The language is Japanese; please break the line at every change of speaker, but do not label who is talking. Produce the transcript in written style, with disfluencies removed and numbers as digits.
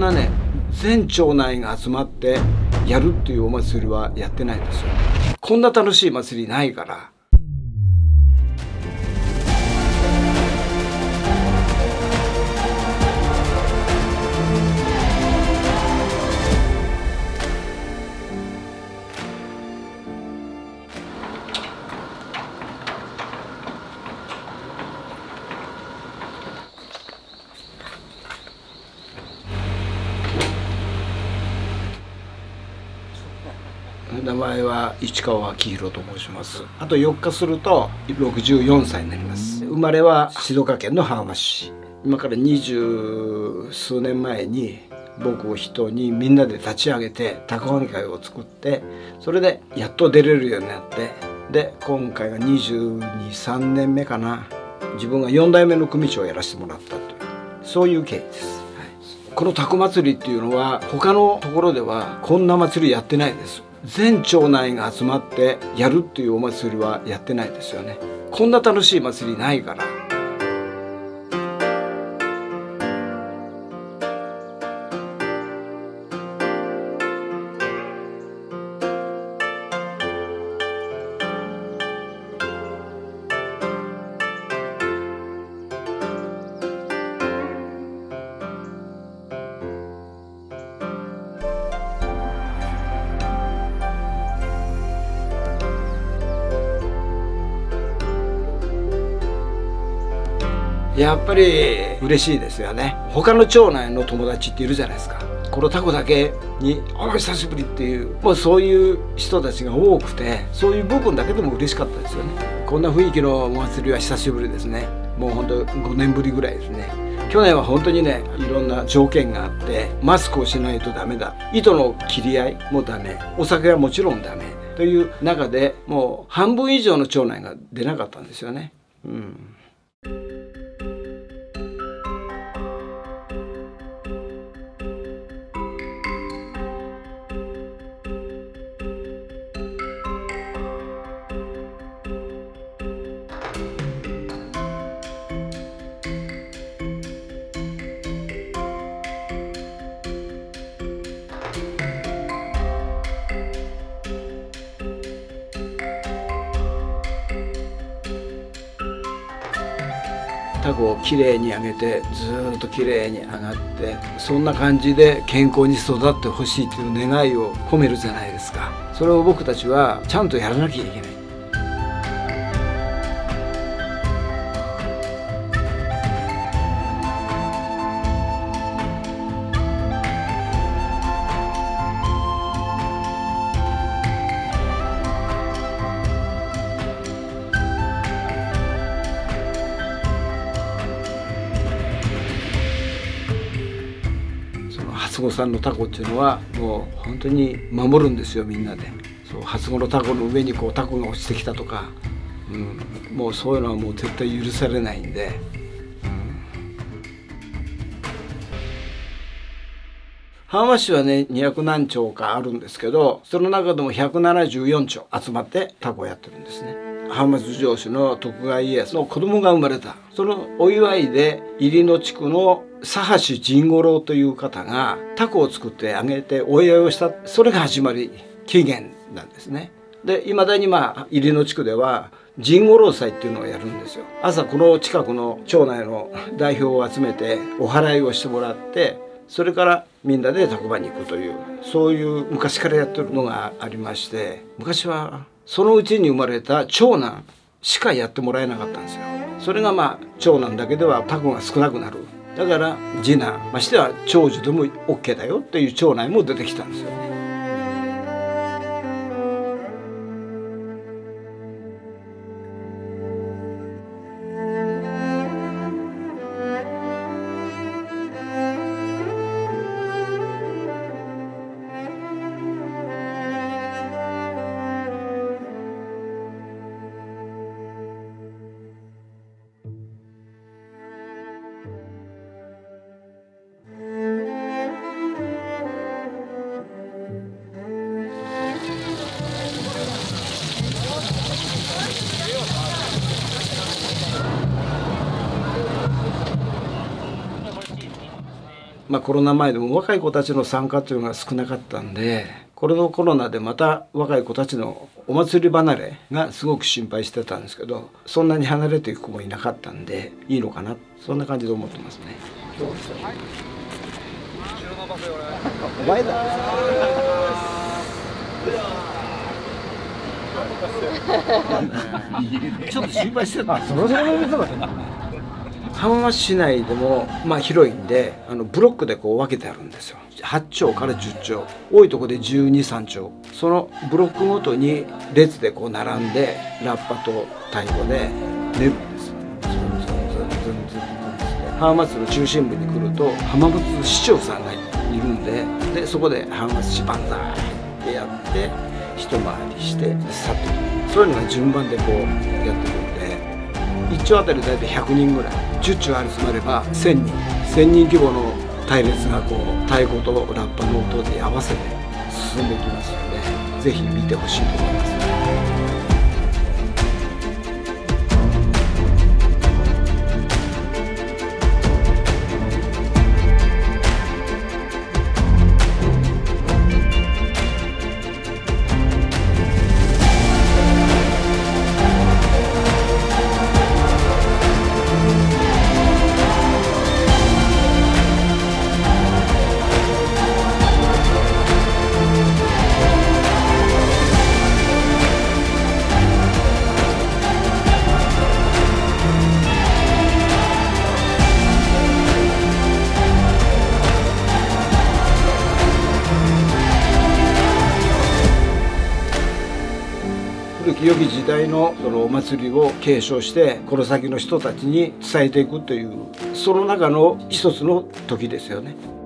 なね全町内が集まってやるっていうお祭りはやってないんですよ。こんな楽しい祭りないから。名前は市川明宏と申します。あと4日すると64歳になります。生まれは静岡県の浜松市。今から20数年前に僕を人にみんなで立ち上げて凧揚げ会を作って、それでやっと出れるようになって、で今回が22、3年目かな。自分が4代目の組長をやらせてもらったという、そういう経緯です。この凧祭りっていうのは他のところではこんな祭りやってないです。全町内が集まってやるっていうお祭りはやってないですよね。こんな楽しい祭りないから。やっぱり嬉しいですよね。他の町内の友達っているじゃないですか。このタコだけに「お久しぶり」っていう、もうそういう人たちが多くて、そういう部分だけでも嬉しかったですよね。こんな雰囲気のお祭りは久しぶりですね。もうほんと5年ぶりぐらいですね。去年は本当にね、いろんな条件があって、マスクをしないとダメだ、糸の切り合いもダメ、お酒はもちろんダメという中で、もう半分以上の町内が出なかったんですよね。タコをきれいに揚げて、ずーっときれいに揚がって、そんな感じで健康に育ってほしいという願いを込めるじゃないですか。それを僕たちはちゃんとやらなきゃいけない。初子さんのタコっていうのはもう本当に守るんですよ、みんなで。そう、初子のタコの上にこうタコが落ちてきたとか、もうそういうのはもう絶対許されないんで。浜松市はね200何町かあるんですけど、その中でも174町集まってタコをやってるんですね。浜松城主の徳川家康の子供が生まれた、そのお祝いで入野地区の佐橋甚五郎という方がタコを作ってあげてお祝いをした、それが始まり起源なんですね。でいまだに入野地区では甚五郎祭っていうのをやるんですよ。朝この近くの町内の代表を集めてお祓いをしてもらって、それからみんなでタコ場に行くという、そういう昔からやってるのがありまして、昔はそのうちに生まれた長男しかやってもらえなかったんですよ。それが長男だけではタコが少なくなる。だから次男、ましては長女でも OK だよっていう町内も出てきたんですよね。 コロナ前でも若い子たちの参加というのが少なかったんで、これのコロナでまた若い子たちのお祭り離れがすごく心配してたんですけど、そんなに離れていく子もいなかったんでいいのかな、そんな感じで思ってますね。お前だ。ちょっと心配してた。浜松市内でも広いんで、ブロックでこう分けてあるんですよ。8丁から10丁、多いところで12、13丁、そのブロックごとに列でこう並んでラッパと太鼓で練るんです。浜松の中心部に来ると浜松市長さんがいるんで、そこで浜松市万歳ってやって一回りして去ってくる、そういうのが順番でこうやってくるんで、1丁あたり大体100人ぐらい、10丁集まれば1000人規模の隊列がこう太鼓とラッパの音で合わせて進んでいきますので、ぜひ見てほしいと思います。古き良き時代のそのお祭りを継承してこの先の人たちに伝えていくという、その中の一つの時ですよね。